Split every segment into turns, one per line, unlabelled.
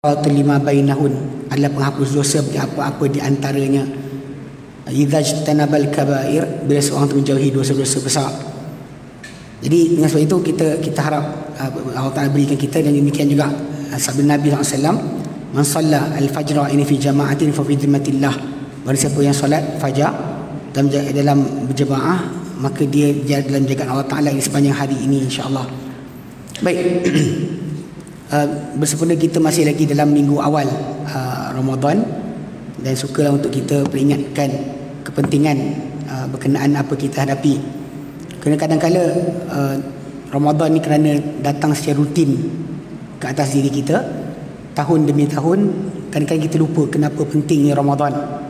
lima bainahun adalah penghapus dosa apa-apa di antaranya. Idza ijtanabal kabair, bila seorang itu menjauhi dosa-dosa besar. Jadi dengan sebab itu kita harap Allah Taala berikan kita, dan demikian juga sabda Nabi SAW, man shalla al-fajr ini fi jama'atin fa fi dhimmatillah. Barang siapa yang solat fajar dalam berjemaah, maka dia dalam jagaan Allah Taala di sepanjang hari ini, insya-Allah. Baik. Bersempena kita masih lagi dalam minggu awal Ramadan, dan sukalah untuk kita peringatkan kepentingan berkenaan apa kita hadapi. Kerana kadang-kala Ramadan ni kerana datang secara rutin ke atas diri kita tahun demi tahun, kadang-kadang kita lupa kenapa pentingnya Ramadan.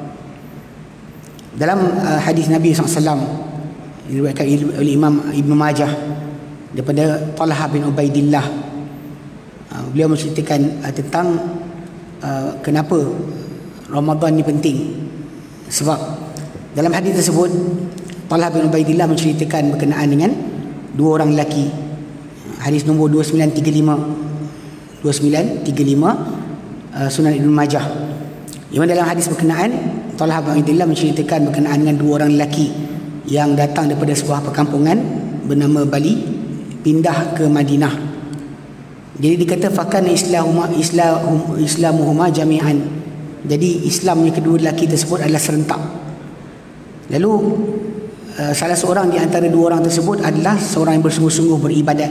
Dalam hadis Nabi SAW diriwayatkan oleh Imam Ibn Majah daripada Talha bin Ubaidillah, beliau menceritakan tentang kenapa Ramadan ni penting. Sebab dalam hadis tersebut Talha bin Ubaidillah menceritakan berkenaan dengan dua orang lelaki. Hadis nombor 2935 Sunan Ibn Majah. Di mana dalam hadis berkenaan Talha bin Ubaidillah menceritakan berkenaan dengan dua orang lelaki yang datang daripada sebuah perkampungan bernama Bali, pindah ke Madinah. Jadi dikata fakana islamuhuma jami'an. Jadi Islamnya kedua lelaki tersebut adalah serentak. Lalu salah seorang di antara dua orang tersebut adalah seorang yang bersungguh-sungguh beribadat,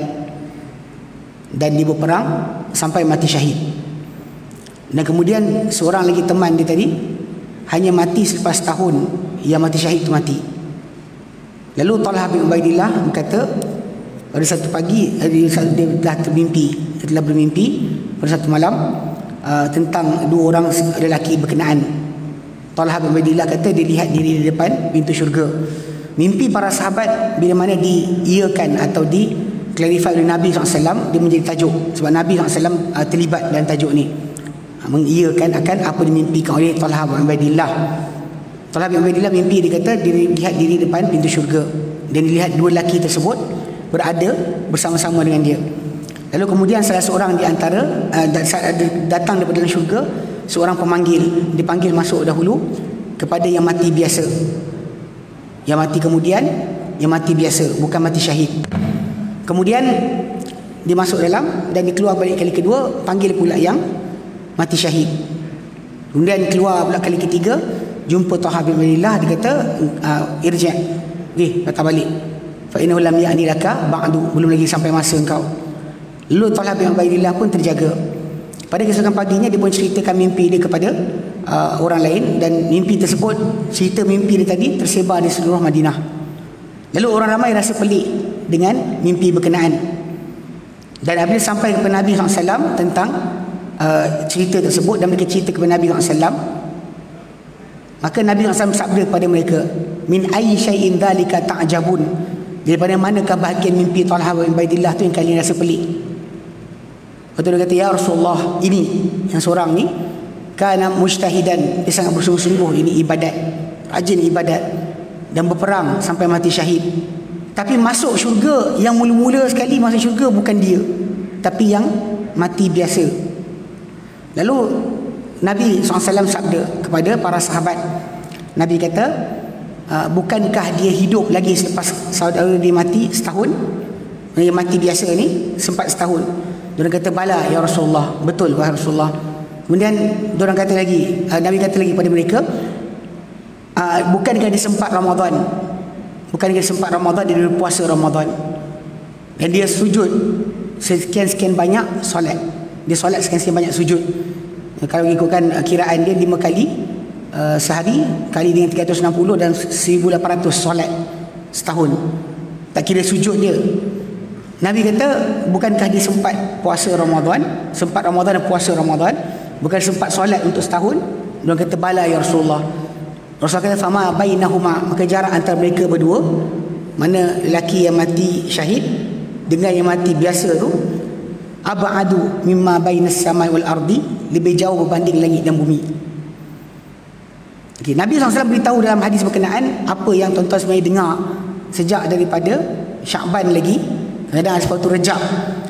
dan dia berperang sampai mati syahid. Dan kemudian seorang lagi teman dia tadi hanya mati selepas tahun yang mati syahid itu mati. Lalu Talha bin Ubaidillah berkata, pada satu pagi dia telah bermimpi pada satu malam tentang dua orang lelaki berkenaan. Talha bin Ubaidillah kata dia lihat diri di depan pintu syurga. Mimpi para sahabat bila mana diiakan atau di-clarify oleh Nabi SAW, dia menjadi tajuk. Sebab Nabi SAW terlibat dalam tajuk ni, mengiakan akan apa dimimpikan oleh Talha bin Ubaidillah. Talha bin Ubaidillah mimpi, dia kata dia lihat diri depan pintu syurga, dan dilihat dua lelaki tersebut berada bersama-sama dengan dia. Lalu kemudian salah seorang di antara datang daripada dalam syurga, seorang pemanggil, dipanggil masuk dahulu kepada yang mati biasa. Yang mati kemudian, yang mati biasa, bukan mati syahid. Kemudian dia masuk dalam, dan dia keluar balik kali kedua, panggil pula yang mati syahid. Kemudian keluar pula kali ketiga, jumpa Talha bin Ubaidillah, dia kata irji', datang balik, fa innahu lam ya'ni laka ba'du, belum lagi sampai masa engkau. Lalu Talha bin Ubaidillah pun terjaga. Pada keesokan paginya dia pun ceritakan mimpi dia kepada orang lain, dan mimpi tersebut, cerita mimpi dia tadi tersebar di seluruh Madinah. Lalu orang ramai rasa pelik dengan mimpi berkenaan, dan apabila sampai kepada Nabi SAW tentang cerita tersebut, dan mereka cerita kepada Nabi SAW, maka Nabi SAW sabda kepada mereka, min ayyi syai'in dzalika ta'jabun, daripada manakah bahagian mimpi Talha bin Ubaidillah tu yang kalian rasa pelik? Betul, dia kata, ya Rasulullah, ini yang seorang ni kana mujtahidan, dia sangat bersungguh-sungguh, ini ibadat, rajin ibadat, dan berperang sampai mati syahid. Tapi masuk syurga, yang mula-mula sekali masuk syurga bukan dia, tapi yang mati biasa. Lalu Nabi SAW sabda kepada para sahabat, Nabi kata, bukankah dia hidup lagi selepas saudara dia mati setahun? Yang mati biasa ni sempat setahun. Dia kata, bala ya Rasulullah, betul wahai Rasulullah. Kemudian diorang kata lagi, Nabi kata lagi pada mereka, bukankah dia sempat Ramadan? Bukankah dia sempat Ramadan, dia puasa Ramadan, dan dia sujud sekian-sekian banyak solat. Dia solat sekian-sekian banyak sujud. Kalau ikutkan kiraan dia 5 kali sehari, kali dengan 360, dan 1800 solat setahun, tak kira sujud dia. Nabi kata, bukankah dia sempat puasa Ramadan, sempat Ramadan dan puasa Ramadan, bukan sempat solat untuk setahun? Dia kata, bala ya Rasulullah. Rasulullah kata, fama bainahuma, maka jarak antara mereka berdua, mana lelaki yang mati syahid dengan yang mati biasa tu, ab'adu mimma bainas samai wal ardi, lebih jauh berbanding langit dan bumi. Okay, Nabi SAW beritahu dalam hadis berkenaan apa yang tuan-tuan sebenarnya dengar sejak daripada Sya'ban lagi, kadang-kadang sebab tu Rejab,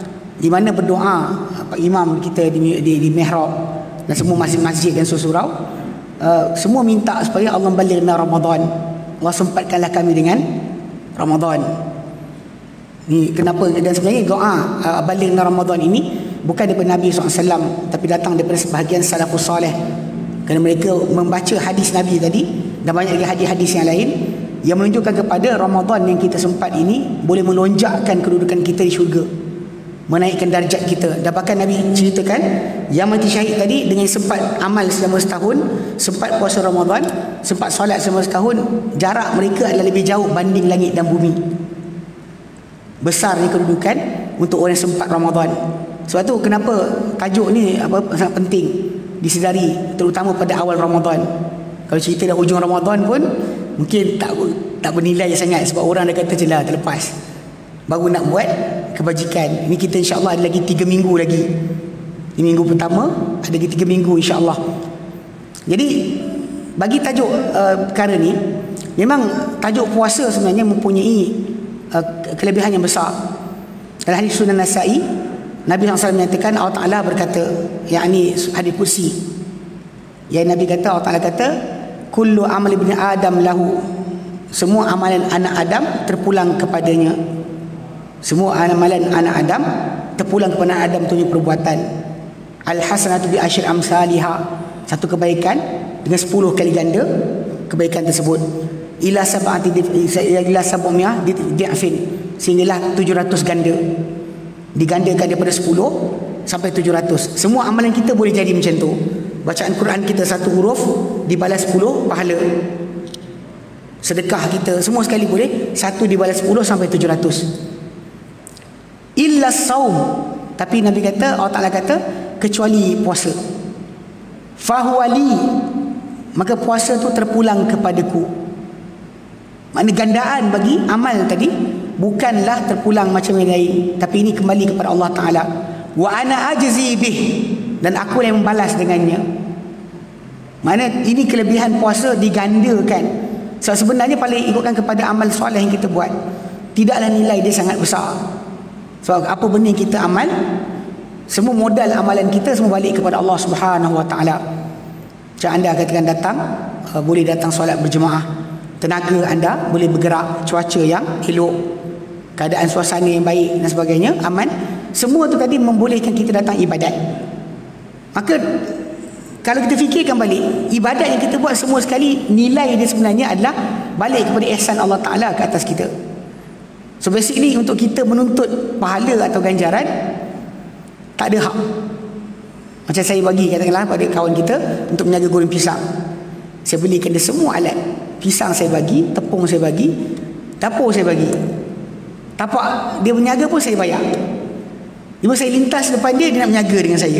di mana berdoa imam kita di mihrab dan semua masjid-masjid dan surau, semua minta supaya Allah balighna Ramadan, Allah sempatkanlah kami dengan Ramadan. Ni kenapa? Dan sebenarnya doa balighna Ramadan ini bukan daripada Nabi SAW, tapi datang daripada sebahagian salafus soleh, kerana mereka membaca hadis Nabi tadi dan banyak lagi hadis-hadis yang lain yang menunjukkan kepada Ramadan yang kita sempat ini boleh melonjakkan kedudukan kita di syurga, menaikkan darjat kita. Dan bahkan Nabi ceritakan yang mati syahid tadi dengan sempat amal selama setahun, sempat puasa Ramadan, sempat solat selama setahun, jarak mereka adalah lebih jauh banding langit dan bumi. Besarnya kedudukan untuk orang yang sempat Ramadan. Sebab tu kenapa tajuk ni sangat penting disedari, terutama pada awal Ramadan. Kalau cerita dah hujung Ramadan pun mungkin tak bernilai sangat, sebab orang dah kata jelah terlepas, baru nak buat kebajikan. Ini kita insya-Allah ada lagi 3 minggu lagi. Ini minggu pertama, ada lagi 3 minggu insya-Allah. Jadi bagi tajuk perkara ni, memang tajuk puasa sebenarnya mempunyai kelebihan yang besar. Dalam hadis Sunan Nasa'i, Nabi SAW menyatakan, Allah Ta'ala berkata, yakni hadis kursi, yang Nabi kata, Allah Ta'ala kata, kullu amal ibni Adam lahu, semua amalan anak Adam terpulang kepadanya. Semua amalan anak Adam terpulang kepada Adam punya perbuatan. Al-hasanatu bi asyri amsalihha, satu kebaikan dengan 10 kali ganda kebaikan tersebut. Ila sab'ati ila sab'umiyah di'fin, sehinggalah 700 ganda. Digandakan daripada 10 sampai 700. Semua amalan kita boleh jadi macam tu. Bacaan Quran kita satu huruf dibalas 10 pahala. Sedekah kita semua sekali boleh, satu dibalas 10 sampai 700. Illa saum, tapi Nabi kata, Allah Ta'ala kata, kecuali puasa. Fahuwali, maka puasa tu terpulang kepadaku. Makna gandaan bagi amal tadi bukanlah terpulang macam yang lain, tapi ini kembali kepada Allah Ta'ala. Wa ana ajzi bih, dan aku yang membalas dengannya. Mana ini kelebihan puasa digandakan. So, sebenarnya paling ikutkan kepada amal soleh yang kita buat, tidaklah nilai dia sangat besar. So, apa benda yang kita amal, semua modal amalan kita semua balik kepada Allah Subhanahu Wa Ta'ala. Macam anda katakan datang, boleh datang solat berjemaah, tenaga anda boleh bergerak, cuaca yang elok, keadaan suasana yang baik dan sebagainya, aman. Semua tu tadi membolehkan kita datang ibadat. Maka kalau kita fikirkan balik, ibadat yang kita buat semua sekali, nilai dia sebenarnya adalah balik kepada ihsan Allah Ta'ala ke atas kita. So basically untuk kita menuntut pahala atau ganjaran, tak ada hak. Macam saya bagi katakanlah pada kawan kita untuk menjaga goreng pisang, saya belikan dia semua alat. Pisang saya bagi, tepung saya bagi, dapur saya bagi, tapak dia menjaga pun saya bayar. Cuma saya lintas depan dia, dia nak menjaga dengan saya.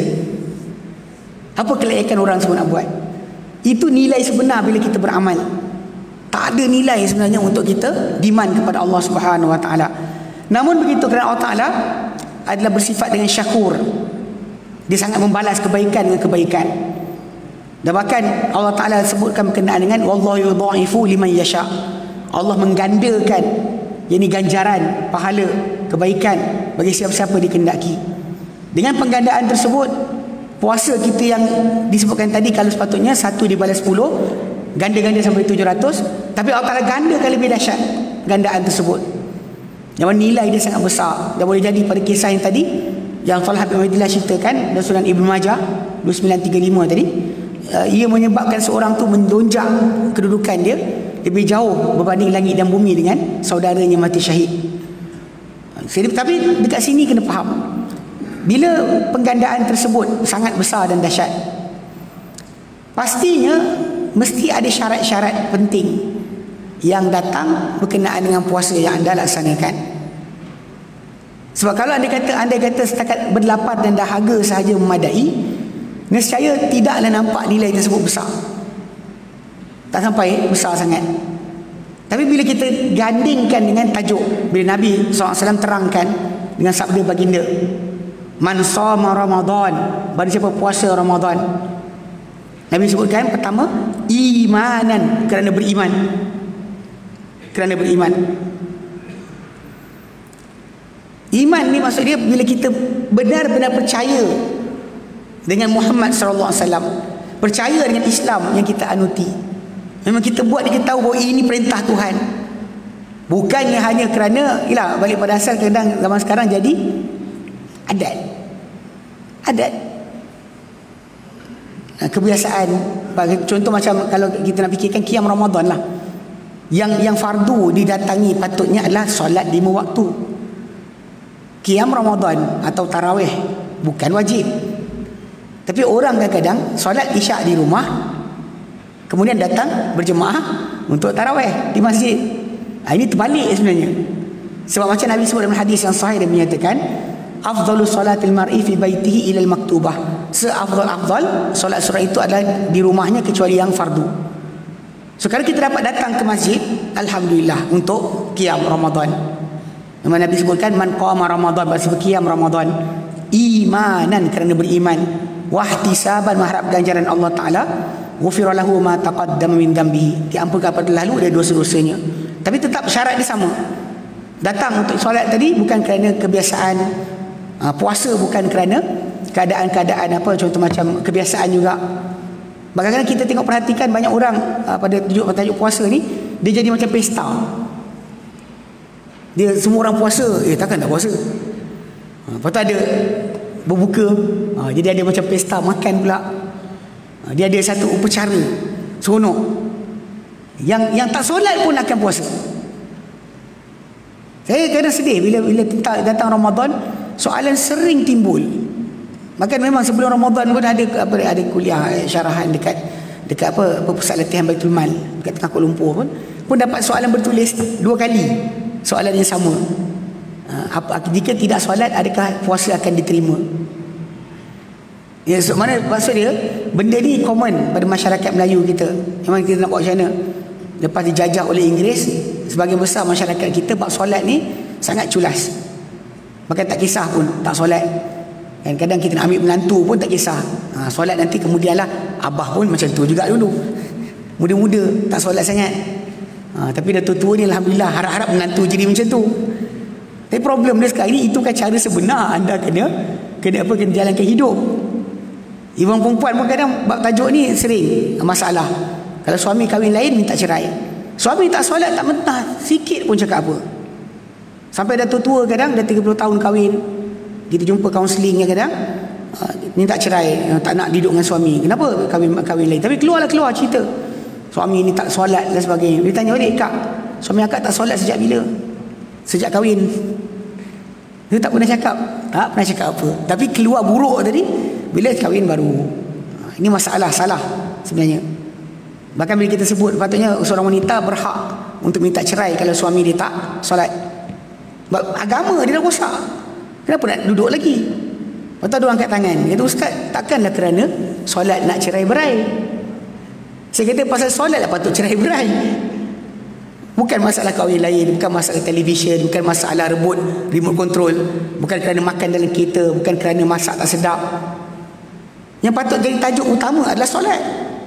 Apa kelayakan orang semua nak buat? Itu nilai sebenar bila kita beramal. Tak ada nilai sebenarnya untuk kita demand kepada Allah Subhanahu Wa Ta'ala. Namun begitu, kerana Allah Ta'ala adalah bersifat dengan syakur, dia sangat membalas kebaikan dengan kebaikan. Dan bahkan Allah Ta'ala sebutkan berkenaan dengan wallahu yudha'ifu liman yasha', Allah menggandakan yakni ganjaran, pahala, kebaikan bagi siapa-siapa dikehendaki. Dengan penggandaan tersebut, puasa kita yang disebutkan tadi, kalau sepatutnya satu dibalas 10, ganda-ganda sampai 700, tapi Allah Ta'ala gandakan lebih dahsyat gandaan tersebut. Yang nilai dia sangat besar. Dan boleh jadi pada kisah yang tadi yang Talha bin Ubaidillah ceritakan dan Sunan Ibnu Majah 2935 tadi, ia menyebabkan seorang tu mendonjak kedudukan dia lebih jauh berbanding langit dan bumi dengan saudaranya mati syahid. Tapi dekat sini kena faham, bila penggandaan tersebut sangat besar dan dahsyat, pastinya mesti ada syarat-syarat penting yang datang berkenaan dengan puasa yang anda laksanakan. Sebab kalau anda kata setakat berlapar dan dahaga sahaja memadai, nescaya tidaklah nampak nilai tersebut besar, tak sampai besar sangat. Tapi bila kita gandingkan dengan tajuk, bila Nabi SAW terangkan dengan sabda baginda, man shoma Ramadan, barang siapa puasa Ramadan, Nabi sebutkan pertama, imanan, kerana beriman. Kerana beriman. Iman ni maksud dia bila kita benar-benar percaya dengan Muhammad sallallahu alaihi wasallam, percaya dengan Islam yang kita anuti. Memang kita buat dia, kita tahu bahawa ini perintah Tuhan. Bukannya hanya kerana ialah balik pada asal, kadang zaman sekarang jadi adat. Kebiasaan. Contoh macam kalau kita nak fikirkan qiyam Ramadan lah. Yang fardu didatangi patutnya adalah solat 5 waktu. Qiyam Ramadan atau tarawih bukan wajib. Tapi orang kadang-kadang solat isyak di rumah, kemudian datang berjemaah untuk tarawih di masjid. Ini terbalik sebenarnya. Sebab macam Nabi sebut dalam hadis yang sahih, dia menyatakan afdalus salatil mar'i fi baitihi ila al-maktubah. Seafdal solat surah itu adalah di rumahnya kecuali yang fardu. Sekarang kita dapat datang ke masjid, alhamdulillah, untuk qiyam Ramadan. Memang Nabi sebutkan man qama Ramadan, bersifat qiyam Ramadan imanan, kerana beriman, wahtisaban, mengharap ganjaran Allah Taala, ghufira lahu ma taqaddama min dhanbihi, diampunkan pada lalu dari dosa-dosanya. Tapi tetap syarat dia sama. Datang untuk solat tadi bukan kerana kebiasaan, puasa bukan kerana keadaan-keadaan apa, contoh macam kebiasaan juga. Kadang-kadang kita tengok perhatikan banyak orang pada tajuk puasa ni, dia jadi macam pesta. Dia semua orang puasa, takkan tak puasa. Lepas tu ada berbuka, jadi ada macam pesta makan pula. Dia ada satu upacara seronok. Yang tak solat pun akan puasa. Saya kadang sedih bila datang Ramadan, soalan sering timbul. Maka memang sebelum Ramadan pun ada kuliah syarahan dekat pusat latihan Baitul Mal dekat tengah Kuala Lumpur pun dapat soalan bertulis 2 kali soalan yang sama. Jika tidak solat, adakah puasa akan diterima? Ya, mana maksud dia, benda ni common pada masyarakat Melayu kita. Memang kita nak buat macam mana? Lepas dijajah oleh Inggeris, sebagian besar masyarakat kita bab solat ni sangat culas. Bahkan tak kisah pun tak solat. Dan kadang kita nak ambil menantu pun tak kisah. Solat nanti kemudianlah. Abah pun macam tu juga dulu. Muda-muda tak solat sangat. Tapi dah tua-tua ni alhamdulillah, harap-harap menantu jadi macam tu. Tapi problem dia sekarang ni, itu kan cara sebenar anda kena jalankan hidup. Ibu perempuan pun kadang bab tajuk ni sering masalah. Kalau suami kahwin lain minta cerai, suami tak solat tak mentah sikit pun cakap apa. Sampai dah tua-tua, kadang dah 30 tahun kahwin, kita jumpa kaunseling kadang minta cerai, tak nak duduk dengan suami. Kenapa kahwin lain? Tapi keluar cerita suami ni tak solat dan sebagainya. Dia tanya balik, kak, suami akak tak solat sejak bila? Sejak kahwin. Dia tak pernah cakap apa. Tapi keluar buruk tadi bila kahwin baru. Ini masalah salah sebenarnya. Bahkan bila kita sebut patutnya seorang wanita berhak untuk minta cerai kalau suami dia tak solat. Agama dia dah rosak. Kenapa nak duduk lagi? Lepas tu ada orang angkat tangan, kata, ustaz, takkanlah kerana solat nak cerai berai. Saya kata pasal solat lah patut cerai berai. Bukan masalah kahwin lain, bukan masalah televisyen, bukan masalah rebut remote control, bukan kerana makan dalam kereta, bukan kerana masak tak sedap. Yang patut jadi tajuk utama adalah solat.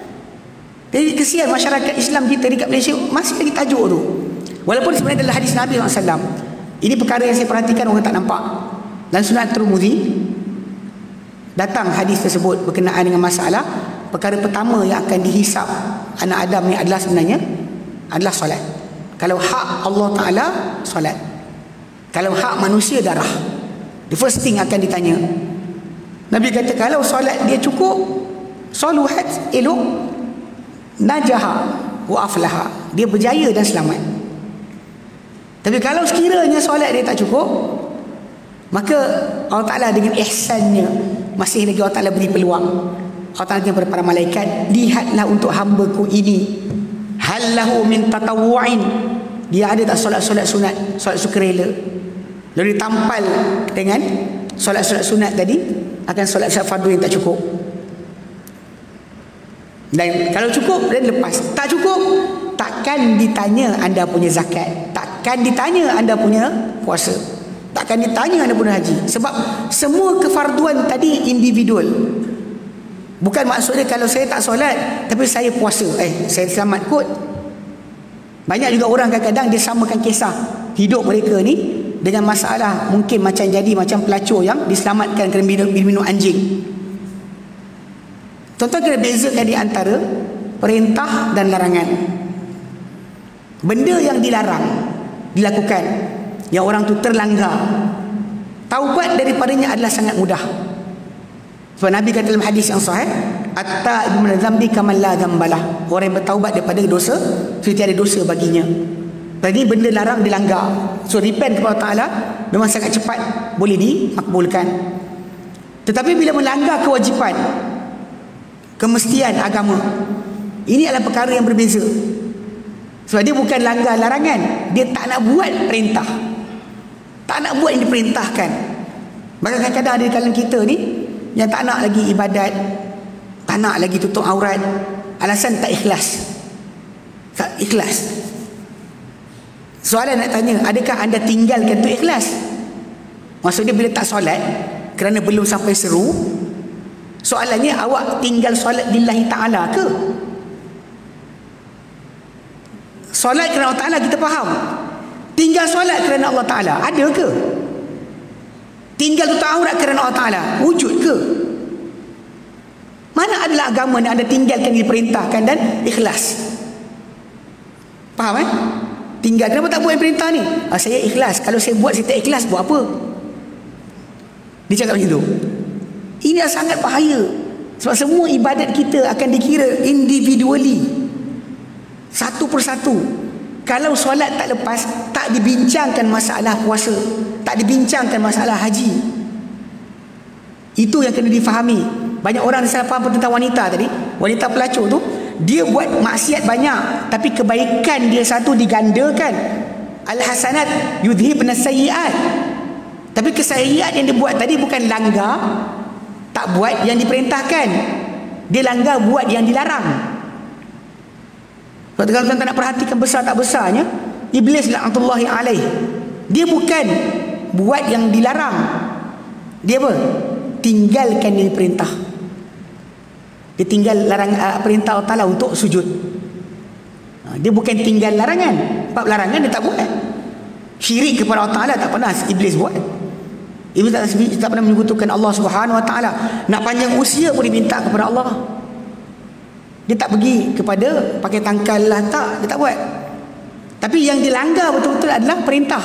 Jadi kesian masyarakat Islam kita dekat Malaysia masih lagi tajuk tu. Walaupun sebenarnya adalah hadis Nabi SAW. Ini perkara yang saya perhatikan orang tak nampak. Dan Sunan Tirmizi datang hadis tersebut berkenaan dengan masalah perkara pertama yang akan dihisap anak Adam ni adalah sebenarnya adalah solat. Kalau hak Allah Ta'ala, solat. Kalau hak manusia, darah. The first thing akan ditanya. Nabi kata kalau solat dia cukup, saluhat, elok, najaha wa aflaha, dia berjaya dan selamat. Tapi kalau sekiranya solat dia tak cukup, maka Allah Ta'ala dengan ihsannya masih lagi Allah Ta'ala beri peluang. Allah Ta'ala kepada para malaikat, lihatlah untuk hamba-Ku ini, hallahu min tatawu'in, dia ada tak solat-solat sunat, solat sukarela. Lalu ditampal dengan solat-solat sunat tadi, akan solat-solat fardu yang tak cukup. Dan kalau cukup, dan lepas. Tak cukup, takkan ditanya anda punya zakat, takkan ditanya anda punya puasa, takkan ditanya anda punya haji. Sebab semua kefarduan tadi individual. Bukan maksudnya kalau saya tak solat tapi saya puasa, saya selamat kot. Banyak juga orang kadang-kadang dia samakan kisah hidup mereka ni dengan masalah mungkin macam pelacur yang diselamatkan kerana minum anjing. Tuan-tuan kena bezakan di antara perintah dan larangan. Benda yang dilarang dilakukan, yang orang tu terlanggar, taubat daripadanya adalah sangat mudah. Sebab Nabi kata dalam hadis yang sahih, at-taibu min dzambi kaman la dzambalah. Orang yang bertaubat daripada dosa seperti ada dosa baginya. Tadi benda larang dilanggar, so repent kepada Allah Ta'ala memang sangat cepat boleh dimakbulkan. Tetapi bila melanggar kewajipan, kemestian agama, ini adalah perkara yang berbeza. Sebab dia bukan langgar larangan, dia tak nak buat perintah, tak nak buat yang diperintahkan. Bahkan kadang-kadang ada di kalangan kita ni yang tak nak lagi ibadat, tak nak lagi tutup aurat, alasan tak ikhlas. Tak ikhlas. Soalan nak tanya, adakah anda tinggalkan tu ikhlas? Maksudnya bila tak solat kerana belum sampai seru, soalannya awak tinggal solat lillahi ta'ala ke? Solat kerana Allah Ta'ala kita faham. Tinggal solat kerana Allah Ta'ala ada ke? Tinggal tutup aurat kerana Allah Ta'ala wujud ke? Mana adalah agama yang anda tinggalkan, diperintahkan dan ikhlas? Faham Tinggal, kenapa tak buat yang perintah ni? Saya ikhlas. Kalau saya buat, saya tak ikhlas, buat apa? Dia cakap macam tu. Ini sangat bahaya. Sebab semua ibadat kita akan dikira individually, satu persatu. Kalau solat tak lepas, tak dibincangkan masalah puasa, tak dibincangkan masalah haji. Itu yang kena difahami. Banyak orang salah faham tentang wanita tadi. Wanita pelacur tu, dia buat maksiat banyak, tapi kebaikan dia satu digandakan. Al-hasanat yudhibna sayyiat. Tapi kesayiat yang dia buat tadi bukan langgar, tak buat yang diperintahkan, dia langgar buat yang dilarang. Sebab kalau tuan-tuan nak perhatikan besar tak besarnya, Iblis la'natullahi alaih, dia bukan buat yang dilarang, dia apa? Tinggalkan yang diperintah. Dia tinggal perintah Allah Ta'ala untuk sujud. Dia bukan tinggal larangan. Bab larangan dia tak buat. Syirik kepada Allah Ta'ala tak pernah Iblis buat. Iblis tak pernah menyekutukan Allah Subhanahu Wa Ta'ala. Nak panjang usia pun diminta kepada Allah. Dia tak pergi kepada pakai tangkal lah, tak. Dia tak buat. Tapi yang dilanggar betul-betul adalah perintah.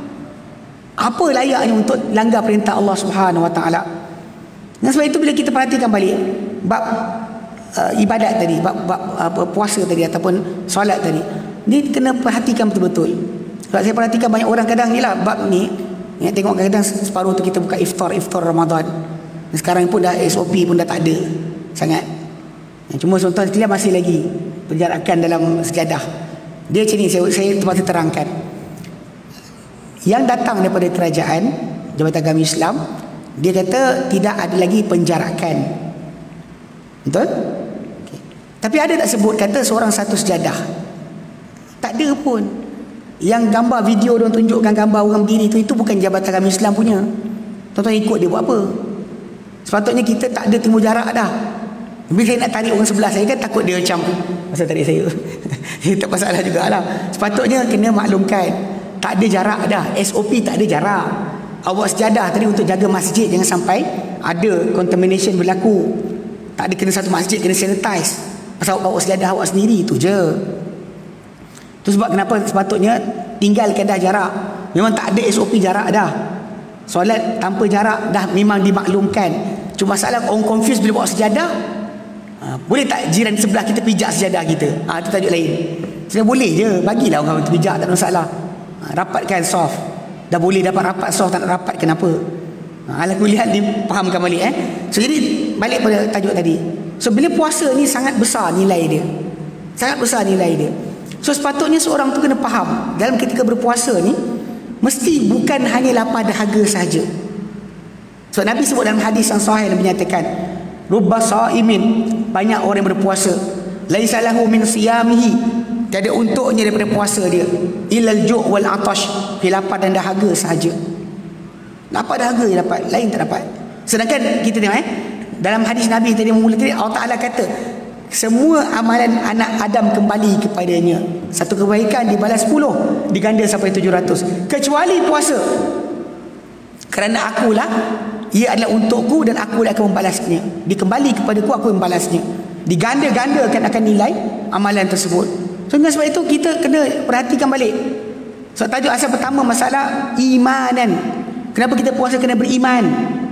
Apa layaknya untuk langgar perintah Allah Subhanahu Wa Ta'ala? Dan sebab itu bila kita perhatikan balik bab ibadat tadi, bab puasa tadi ataupun solat tadi, ni kena perhatikan betul-betul. Sebab saya perhatikan banyak orang kadang ni lah bab ni, tengok kadang separuh tu kita buka iftar Ramadan. Dan sekarang pun dah SOP pun dah tak ada sangat. Cuma tuan-tuan sekalian masih lagi penjarakan dalam sejadah. Dia macam ni, saya terpaksa terangkan. Yang datang daripada kerajaan Jabatan Agama Islam, dia kata tidak ada lagi penjarakan. Betul? Okay. Tapi ada tak sebut kata seorang satu sejadah? Tak ada pun. Yang gambar video dia tunjukkan gambar orang berdiri tu, itu bukan Jabatan Agama Islam punya. Tuan-tuan ikut dia buat apa? Sepatutnya kita tak ada temu jarak dah. Bila saya nak tarik orang sebelah saya kan takut dia macam pasal tarik saya. Tak masalah jugalah. Sepatutnya kena maklumkan tak ada jarak dah. SOP tak ada jarak. Awak sejadah tadi untuk jaga masjid, jangan sampai ada contamination berlaku. Tak ada kena satu masjid kena sanitize. Pasal awak bawa sejadah awak sendiri, tu je. Tu sebab kenapa sepatutnya tinggalkan dah jarak. Memang tak ada SOP jarak dah. Solat tanpa jarak dah memang dimaklumkan. Cuma masalah orang confuse bila bawa sejadah. Boleh tak jiran sebelah kita pijak sejadah kita? Itu tajuk lain. Sebenarnya boleh je, bagilah orang pijak, tak ada masalah. Rapatkan soft. Dah boleh dapat rapat soft, tak nak rapat kenapa? Ala kulihat ni fahamkan balik So jadi balik pada tajuk tadi. So bila puasa ni sangat besar nilai dia. Sangat besar nilai dia. So sepatutnya seorang tu kena faham dalam ketika berpuasa ni mesti bukan hanya lapar dahaga sahaja. So Nabi sebut dalam hadis yang sahih yang menyatakan rubba saimin, banyak orang yang berpuasa, laisa lahu min siyamihi, tiada untuknya daripada puasa dia ilal ju' wal atash, lapar dan dahaga sahaja. Lapar dahaga dia dapat, lain tak dapat. Sedangkan kita tengok dalam hadis Nabi tadi mula tadi Allah Ta'ala kata semua amalan anak Adam kembali kepadanya. Satu kebaikan dibalas 10, diganda sampai 700, kecuali puasa. Kerana akulah, ia adalah untukku dan aku akan membalasnya. Dikembali kepadaku, aku membalasnya. Diganda-gandakan akan nilai amalan tersebut. So dengan sebab itu kita kena perhatikan balik. So tajuk asal pertama masalah imanan. Kenapa kita puasa? Kena beriman,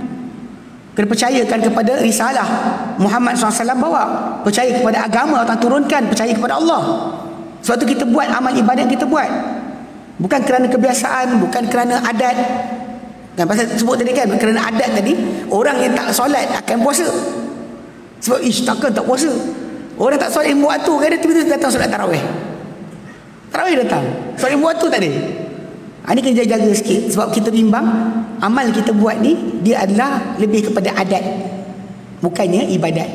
kena percayakan kepada risalah Muhammad SAW bawa, percaya kepada agama Allah turunkan, percaya kepada Allah. Sebab tu kita buat amal ibadat, kita buat bukan kerana kebiasaan, bukan kerana adat. Dan pasal sebut tadi kan, kerana adat tadi, orang yang tak solat akan puasa. Sebab takkan tak puasa. Orang tak solat 5 waktu kan, dia tiba-tiba datang solat tarawih. Tarawih datang, solat 5 waktu tak ada. Ini kena jaga sikit. Sebab kita bimbang, amal kita buat ni, dia adalah lebih kepada adat, bukannya ibadat.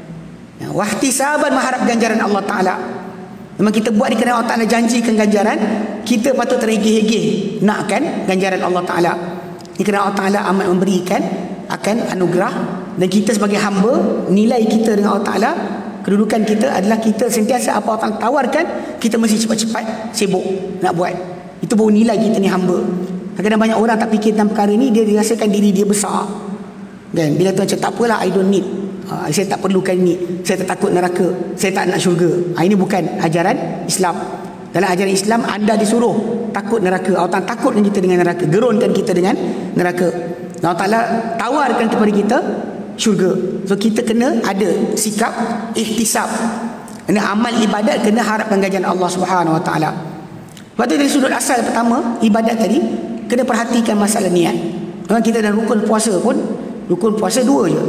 Wahtisaban, mengharap ganjaran Allah Ta'ala. Memang kita buat ni kerana Allah Ta'ala janjikan ganjaran, kita patut terhegeh-hegeh nakkan ganjaran Allah Ta'ala. Ini kerana Allah Ta'ala amat memberikan akan anugerah, dan kita sebagai hamba, nilai kita dengan Allah Ta'ala, kedudukan kita adalah kita sentiasa apa Allah tawarkan, kita mesti cepat-cepat sibuk nak buat. Itu baru nilai kita ni hamba. Kadang-kadang banyak orang tak fikir tentang perkara ni, dia dirasakan diri dia besar kan. Dia kata macam tak apalah, I don't need, saya tak perlukan ni, saya tak takut neraka, saya tak nak syurga. Ini bukan ajaran Islam. Dalam ajaran Islam, anda disuruh takut neraka. Allah Ta'ala takutkan kita dengan neraka, gerunkan kita dengan neraka. Allah Ta'ala tawarkan kepada kita syurga. So kita kena ada sikap ihtisab. Kena amal ibadat, kena harapkan ganjaran Allah Subhanahu Wa Ta'ala. Lepas tu dari sudut asal pertama, ibadat tadi, kena perhatikan masalah niat. Memang kita dalam rukun puasa pun, rukun puasa 2 je.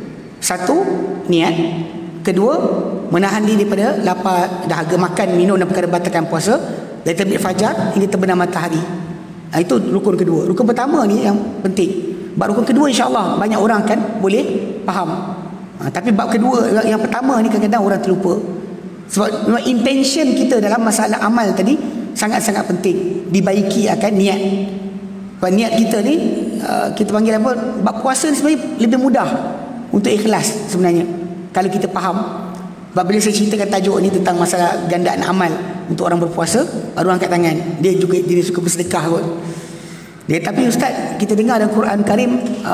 1, niat. Kedua, menahan diri daripada lapar, dahaga, makan, minum dan perkara batalkan puasa dari terbit fajar hingga terbenam matahari. Itu rukun kedua. Rukun pertama ni yang penting. Bab rukun kedua insya-Allah banyak orang kan boleh faham. Tapi bab kedua yang pertama ni kadang-kadang orang terlupa. Sebab memang intention kita dalam masalah amal tadi sangat-sangat penting. Dibaiki akan niat. Sebab niat kita ni kita panggil apa? Bab puasa ni sebenarnya lebih mudah untuk ikhlas sebenarnya kalau kita faham. Sebab bila saya ceritakan tajuk ni tentang masalah gandaan amal untuk orang berpuasa, baru angkat tangan. Dia juga dia suka bersedekah kot. Dia, tapi ustaz, kita dengar dalam Quran Karim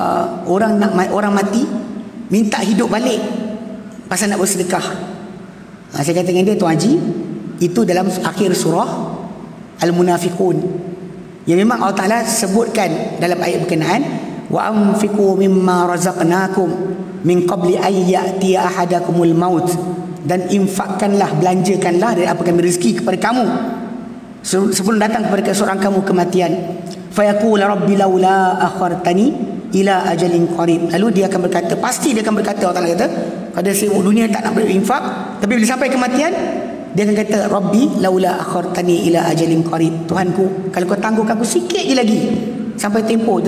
orang mati minta hidup balik pasal nak bersedekah. Saya kata dengan dia, Tuan Haji, itu dalam akhir surah Al-Munafiqun. Yang memang Allah Ta'ala sebutkan dalam ayat berkenaan, wa anfiqu mimma razaqnakum min qabli an ya'tiya ahadakumul maut, dan infakkanlah, belanjakanlah dari apa kami rezeki kepada kamu sebelum datang kepada seorang kamu kematian. Fayaqul rabbi laula akhartani ila ajalin qarib. Lalu dia akan berkata, pasti dia akan berkata, Allah Ta'ala kata, pada sibuk dunia tak nak berinfak, tapi bila sampai kematian dia akan kata, rabbi laula akhartani ila ajalin qarib. Tuhanku, kalau kau tangguhkan aku sikit je lagi sampai tempoh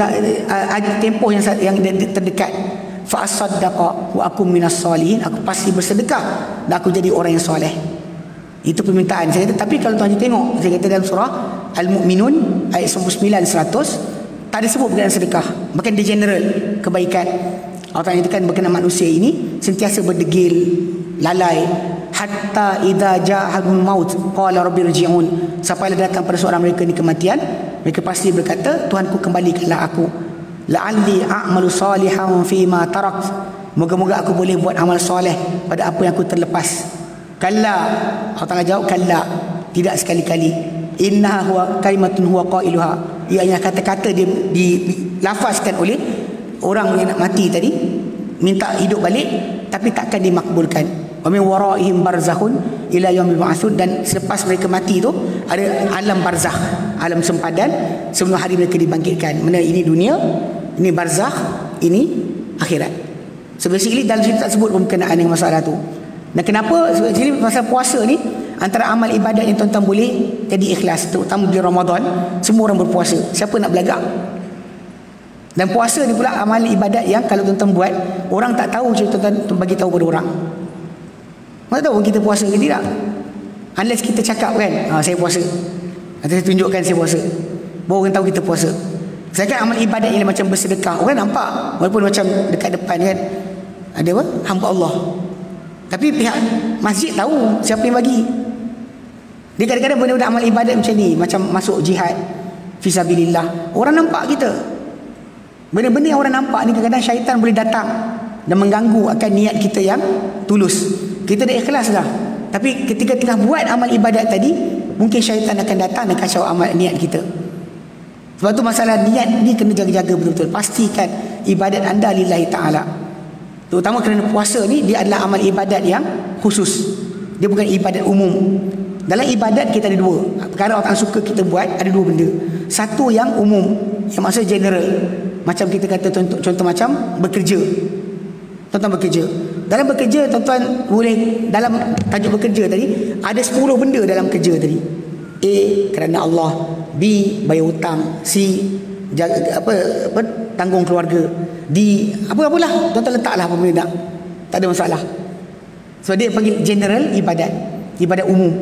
yang terdekat, fa asaddaqa wa akum minas solihin, aku pasti bersedekah dan aku jadi orang yang soleh. Itu permintaan saya kata. Tapi kalau tuan tengok, saya kata dalam surah Al-Mu'minun ayat 99 100 tak ada sebut berkenaan sedekah, bahkan di general kebaikan. Allah Ta'ala nyatakan berkenaan manusia ini sentiasa berdegil, lalai, hatta idza ja'ahul maut qala rabbi irji'un, sampailah datang pada seorang mereka ni kematian, mereka pasti berkata, Tuhanku kembalikanlah aku, la'alli a'malu salihan fi ma tarakt, moga-moga aku boleh buat amal soleh pada apa yang aku terlepas. Kalla, Allah Ta'ala jawab, kalla, tidak sekali-kali. Innaha huwa kalimatun huwa qailuha, ianya kata-kata dia dilafazkan oleh orang yang nak mati tadi, minta hidup balik tapi takkan dimakbulkan. Wa min waraihim barzakhun ila yaumil ba'tsun, dan selepas mereka mati tu ada alam barzakh, alam sempadan sebelum hari mereka dibangkitkan. Mana ini dunia, ini barzakh, ini akhirat. Sebenarnya dalam cerita tak sebut berkenaan dengan masalah tu. Dan kenapa? Sebab pasal puasa ni antara amal ibadat yang tuan-tuan boleh jadi ikhlas, terutama di Ramadan. Semua orang berpuasa, siapa nak belagak? Dan puasa ni pula amal ibadat yang kalau tuan-tuan buat, orang tak tahu, tuan-tuan bagi tahu pada orang. Mana tahu kita puasa ke tidak? Unless kita cakap kan, saya puasa, atau saya tunjukkan saya puasa, baru orang tahu kita puasa. Saya kan amal ibadat yang macam bersedekah, orang nampak walaupun macam dekat depan kan ada apa? Hamba Allah. Tapi pihak masjid tahu siapa yang bagi. Dia kadang-kadang benda-benda amal ibadat macam ni, macam masuk jihad fisabilillah, orang nampak kita. Benda-benda yang orang nampak ni kadang-kadang syaitan boleh datang dan mengganggu akan niat kita yang tulus. Kita dah ikhlas dah, tapi ketika tengah buat amal ibadat tadi, mungkin syaitan akan datang dan kacau amal niat kita. Sebab tu masalah niat ni kena jaga-jaga betul-betul. Pastikan ibadat anda lillahi ta'ala. Terutama kerana puasa ni, dia adalah amal ibadat yang khusus. Dia bukan ibadat umum. Dalam ibadat kita ada dua. Perkara orang suka kita buat, ada dua benda. Satu yang umum, yang maksud general. Macam kita kata contoh macam bekerja. Tuan-tuan bekerja. Dalam bekerja, tuan-tuan boleh, dalam tajuk bekerja tadi, ada 10 benda dalam kerja tadi. A, kerana Allah. B, bayar hutang. C, jaga, tanggung keluarga. D, apa-apalah, tuan-tuan letaklah apa benda nak. Tak ada masalah. Sebab dia panggil general ibadat, ibadat umum.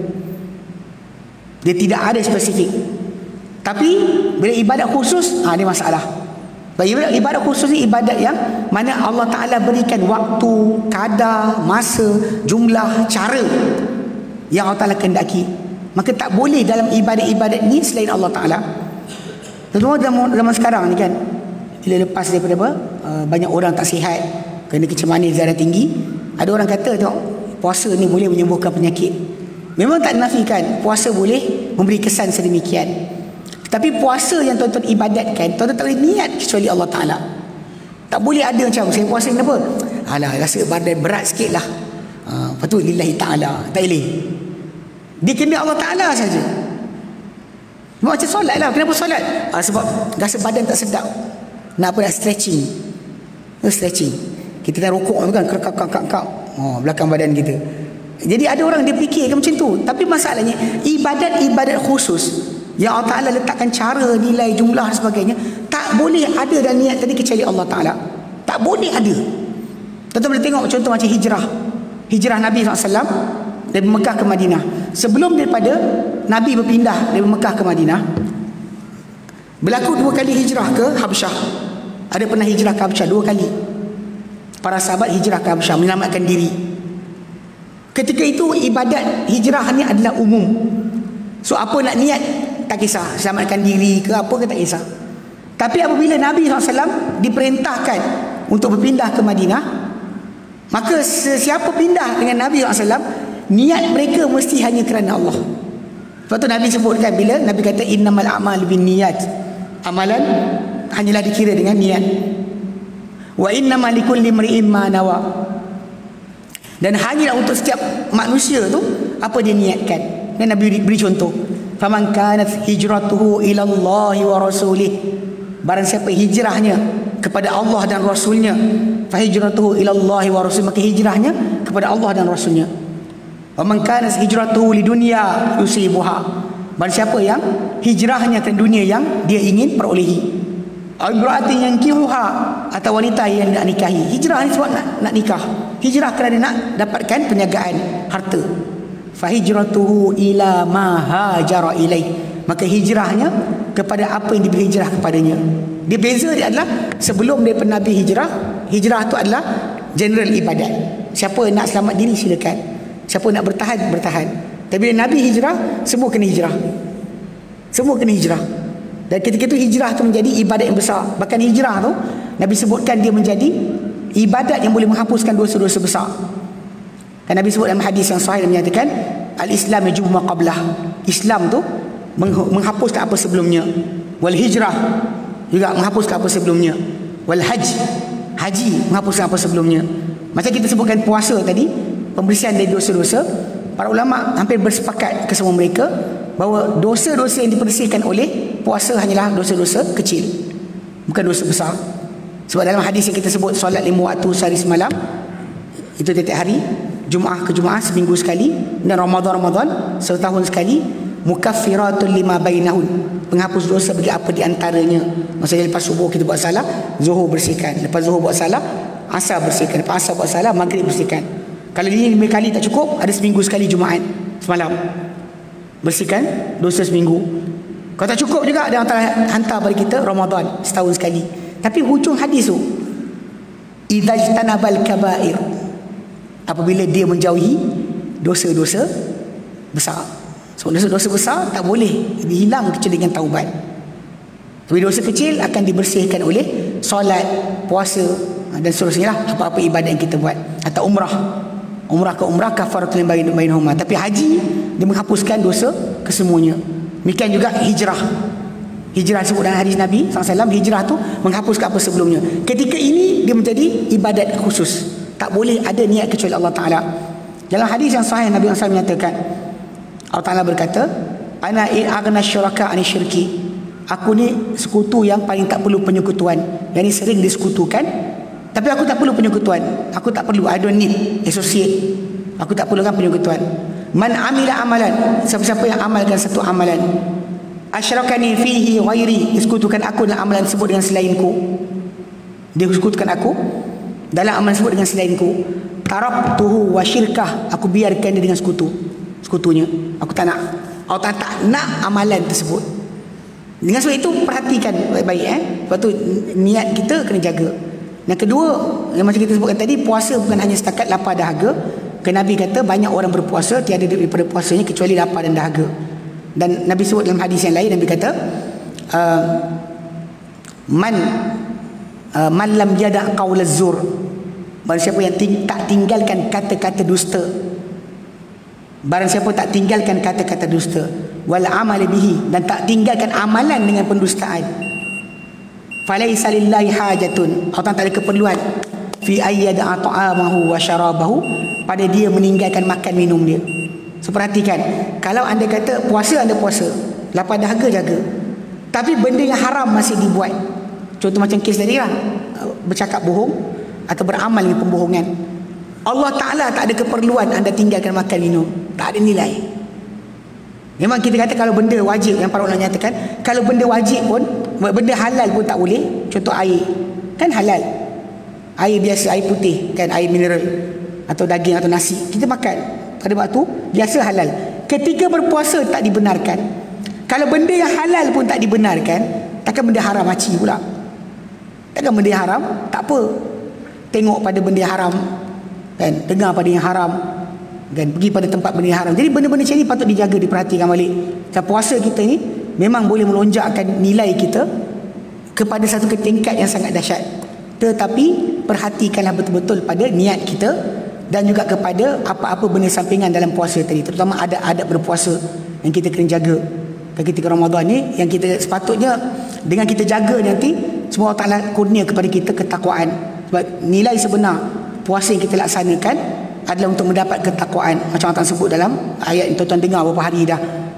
Dia tidak ada spesifik. Tapi bila ibadat khusus, dia masalah. Ibadat khusus ni ibadat yang mana Allah Ta'ala berikan waktu, kadar, masa, jumlah, cara yang Allah Ta'ala kehendaki. Maka tak boleh dalam ibadat-ibadat ni selain Allah Ta'ala. Terutama zaman sekarang ni kan, bila lepas daripada banyak orang tak sihat kerana kecemasan darah tinggi, ada orang kata tengok, puasa ni boleh menyembuhkan penyakit. Memang tak nafikan puasa boleh memberi kesan sedemikian. Tapi puasa yang tuan-tuan ibadatkan, tuan-tuan tak boleh niat kecuali Allah Ta'ala. Tak boleh ada macam saya puasa kenapa? Alah, rasa badan berat sikit lah, lepas tu lillahi ta'ala. Tak boleh. Dia kena Allah Ta'ala saja. Macam solat lah. Kenapa solat? Sebab rasa badan tak sedap. Nak apa? Nak stretching. Stretching. Kita dah rukuk kan, kerkak-kerkak, belakang badan kita. Jadi ada orang dia fikirkan macam tu. Tapi masalahnya, ibadat-ibadat khusus yang Allah Ta'ala letakkan cara, nilai, jumlah dan sebagainya, tak boleh ada dalam niat tadi kecuali Allah Ta'ala. Tak boleh ada. Tuan-tuan boleh tengok contoh macam hijrah. Hijrah Nabi SAW dari Mekah ke Madinah. Sebelum daripada Nabi berpindah dari Mekah ke Madinah, berlaku 2 kali hijrah ke Habsyah. Ada pernah hijrah ke Habsyah 2 kali. Para sahabat hijrah ke Habsyah menyelamatkan diri. Ketika itu ibadat hijrah ni adalah umum. So apa nak niat tak kisah, selamatkan diri ke apa ke tak kisah. Tapi apabila Nabi SAW diperintahkan untuk berpindah ke Madinah, maka sesiapa pindah dengan Nabi SAW, niat mereka mesti hanya kerana Allah. Sebab tu Nabi sebutkan, bila Nabi kata innamal a'malu binniyat, amalan hanyalah dikira dengan niat. Wa innamal likulli imri'in ma nawa, dan hanyalah untuk setiap manusia tu apa dia niatkan. Dan Nabi beri contoh, faman kanat hijratuhu ila Allah wa rasulih, barang siapa hijrahnya kepada Allah dan Rasulnya, fa hijratuhu ila Allah wa rasul, maka hijrahnya kepada Allah dan Rasulnya. Wa man kanat hijratuhu lidunya yusibuha, barang siapa yang hijrahnya ke dunia yang dia ingin perolehi, imra'atin yankihuha, atau wanita yang nak nikahi. Hijrah ni sebab nak nikah, hijrah kerana nak dapatkan penjagaan harta. Fa hijratuhu ila ma hajara ilaih, maka hijrahnya kepada apa yang diberi hijrah kepadanya. Dia beza dia adalah sebelum daripada Nabi hijrah, hijrah tu adalah general ibadat. Siapa nak selamat diri silakan, siapa nak bertahan bertahan. Tapi bila Nabi hijrah, semua kena hijrah. Semua kena hijrah. Dan ketika itu hijrah tu menjadi ibadat yang besar. Bahkan hijrah tu Nabi sebutkan dia menjadi ibadat yang boleh menghapuskan dosa-dosa besar. Dan Nabi sebut dalam hadis yang sahih yang menyatakan al-Islam yajubu ma qablah, Islam tu menghapuskan apa sebelumnya. Wal hijrah juga menghapuskan apa sebelumnya. Wal haji menghapuskan apa sebelumnya. Macam kita sebutkan puasa tadi, pembersihan dari dosa-dosa. Para ulama hampir bersepakat kesemua mereka bahawa dosa-dosa yang dibersihkan oleh puasa hanyalah dosa-dosa kecil, bukan dosa besar. Sebab dalam hadis yang kita sebut, solat 5 waktu sehari semalam, itu tiap hari, Jumaah ke Jumaah seminggu sekali, dan Ramadan setahun sekali, mukaffiratun lima bainahun, penghapus dosa bagi apa di antaranya. Maksudnya lepas subuh kita buat salah, zuhur bersihkan, lepas zuhur buat salah, asar bersihkan, lepas asar buat salah, maghrib bersihkan. Kalau ini 5 kali tak cukup, ada seminggu sekali Jumaat semalam, bersihkan dosa seminggu. Kalau tak cukup juga, ada yang hantar pada kita Ramadan setahun sekali. Tapi hujung hadis tu, idza ijtanabal kabair, apabila dia menjauhi dosa-dosa besar. So dosa-dosa besar tak boleh dihilang kecuali dengan taubat. Tapi dosa kecil akan dibersihkan oleh solat, puasa dan seterusnya lah, apa-apa ibadat yang kita buat. Atau umrah ke umrah kafaratul bainahuma. Tapi haji dia menghapuskan dosa kesemuanya. Demikian juga hijrah disebut dalam hadis Nabi SAW. Hijrah tu menghapuskan apa sebelumnya. Ketika ini dia menjadi ibadat khusus, tak boleh ada niat kecuali Allah Ta'ala. Dalam hadis yang sahih Nabi SAW menyatakan, Allah Ta'ala berkata, ana aghna syuraka ani syirki, aku ni sekutu yang paling tak perlu penyekutuan. Yang ni sering disekutukan, tapi aku tak perlu penyekutuan. Aku tak perlu, I don't need associate. Aku tak perlukan penyekutuan. Man amila amalan, siapa-siapa yang amalkan satu amalan, asyrakani fihi ghairi, disekutukan aku dalam amalan tersebut dengan selainku. Dia sekutukan aku dalam amalan tersebut dengan selainku. Taraktuhu wa syirkah, aku biarkan dia dengan sekutunya. Aku tak nak. Aku tak nak amalan tersebut. Dengan sebab itu perhatikan baik-baik. Sebab tu niat kita kena jaga. Yang kedua, yang macam kita sebutkan tadi, puasa bukan hanya setakat lapar dahaga. Kerana Nabi kata banyak orang berpuasa tiada daripada puasanya kecuali lapar dan dahaga. Dan Nabi sebut dalam hadis yang lain, Nabi kata man lam yada' qaul az-zur, barang siapa yang tak tinggalkan kata-kata dusta, barang siapa tak tinggalkan kata-kata dusta, wal amal bihi, dan tak tinggalkan amalan dengan pendustaan, falaisa lillahi hajatun, Allah tak ada keperluan fi ayyada ta'amahu wa syarabahu, pada dia meninggalkan makan minum dia. So perhatikan, kalau anda kata puasa, anda puasa, lapar dahaga jaga, tapi benda yang haram masih dibuat, contoh macam kes tadi lah, bercakap bohong atau beramal dengan pembohongan, Allah Ta'ala tak ada keperluan anda tinggalkan makan minum, tak ada nilai. Memang kita kata kalau benda wajib, yang para ulama nyatakan kalau benda wajib pun, benda halal pun tak boleh. Contoh air, kan halal, air biasa, air putih kan, air mineral atau daging atau nasi kita makan pada waktu biasa halal. Ketika berpuasa tak dibenarkan. Kalau benda yang halal pun tak dibenarkan, takkan benda haram haci pula? Takkan benda yang haram tak apa, tengok pada benda yang haram kan, dengar pada yang haram kan, pergi pada tempat benda yang haram. Jadi benda-benda macam ni patut dijaga, diperhatikan balik. Macam puasa kita ni memang boleh melonjakkan nilai kita kepada satu tingkat yang sangat dahsyat. Tetapi perhatikanlah betul-betul pada niat kita dan juga kepada apa-apa benda sampingan dalam puasa tadi, terutama adab berpuasa yang kita kena jaga. Ketika Ramadan ni yang kita sepatutnya dengan kita jaga nanti, semua Allah Ta'ala kurnia kepada kita ketakwaan. Sebab nilai sebenar puasa yang kita laksanakan adalah untuk mendapat ketakwaan. Macam Allah sebut dalam ayat yang tuan-tuan dengar beberapa hari dah,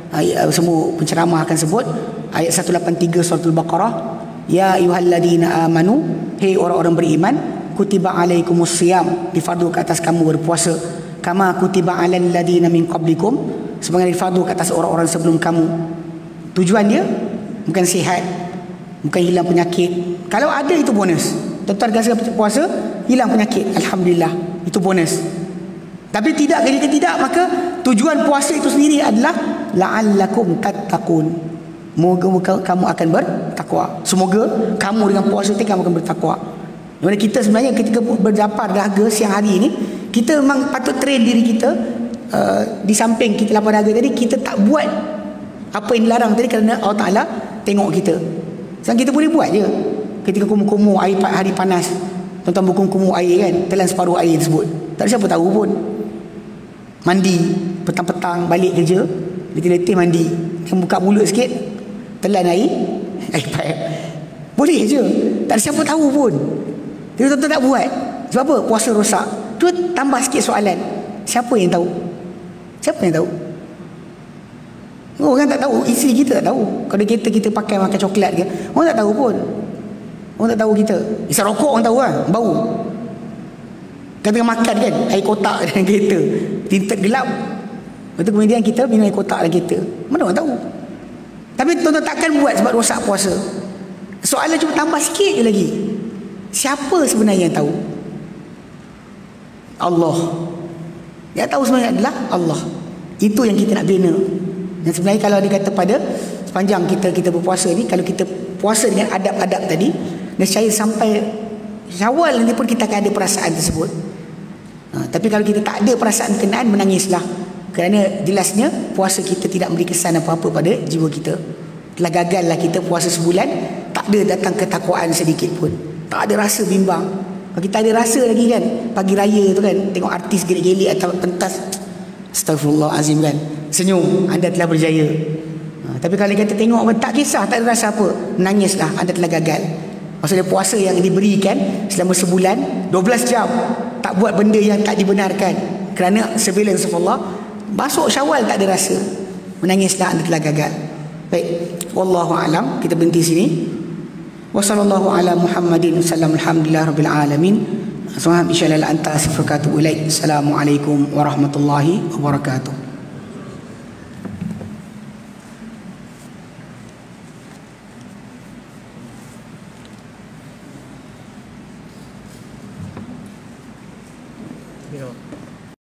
semua penceramah akan sebut ayat 183 surah Al-Baqarah, ya ayyuhalladzina amanu, hei orang-orang beriman, kutiba alaikumus siyam, difardu ke atas kamu berpuasa, kama kutiba alal ladzina min qablikum, sebagaimana difardu ke atas orang-orang sebelum kamu. Tujuan dia bukan sihat, bukan hilang penyakit. Kalau ada itu bonus. Tuan-tuan rasa puasa hilang penyakit, alhamdulillah, itu bonus. Tapi tidak, jika tidak, maka tujuan puasa itu sendiri adalah la'allakum tattaqun, moga kamu akan bertakwa. Semoga kamu dengan puasa itu kamu akan bertakwa. Jadi kita sebenarnya ketika berlapar dahaga siang hari ini, kita memang patut train diri kita, di samping kita lapar dahaga tadi, kita tak buat apa yang dilarang tadi kerana Allah Ta'ala tengok kita. Sekarang kita boleh buat je. Ketika kumur-kumur air hari panas, tuan-tuan berkumur-kumur air kan, telan separuh air tersebut, tak ada siapa tahu pun. Mandi petang-petang balik kerja, letih-letih mandi, buka mulut sikit, telan air paip, boleh je, tak ada siapa tahu pun. Tapi tuan-tuan tak buat. Sebab apa? Puasa rosak. Tu tambah sikit soalan, siapa yang tahu? Siapa yang tahu? Orang tak tahu, isteri kita tak tahu. Kalau kereta kita pakai makan coklat ke, orang tak tahu pun. Orang tak tahu kita. Isap rokok orang tahu kan, bau. Kata makan kan, air kotak dalam kereta, tinta gelap. Lepas tu kemudian kita minum air kotak dalam kereta. Mana orang tahu? Tapi tuan-tuan takkan buat sebab rosak puasa. Soalan cuma tambah sikit je lagi. Siapa sebenarnya yang tahu? Allah. Yang tahu sebenarnya adalah Allah. Itu yang kita nak bina. Dan sebenarnya kalau dia kata pada sepanjang kita berpuasa ni, kalau kita puasa dengan adab-adab tadi, nescaya sampai Syawal nanti pun kita akan ada perasaan tersebut. Tapi kalau kita tak ada perasaan berkenaan, menangislah. Kerana jelasnya puasa kita tidak memberi kesan apa-apa pada jiwa kita. Telah gagallah kita puasa sebulan, tak ada datang ketakwaan sedikit pun. Tak ada rasa bimbang. Kalau kita ada rasa lagi kan, pagi raya tu kan, tengok artis gelik-gelik atau pentas, astagfirullahalazim kan, senyum, anda telah berjaya. Tapi kalau kita tengok tak kisah, tak ada rasa apa, menangislah, anda telah gagal. Maksudnya puasa yang diberikan selama sebulan 12 jam, tak buat benda yang tak dibenarkan kerana surveillance of Allah, masuk Syawal tak ada rasa, menangislah, anda telah gagal. Baik, wallahu alam, kita berhenti sini. Wa sallallahu ala Muhammadin sallam, alhamdulillah rabbil alamin. Subhanallah, insya Allah anta astaghfiruka wa atubu ilaik. Assalamualaikum warahmatullahi wabarakatuh.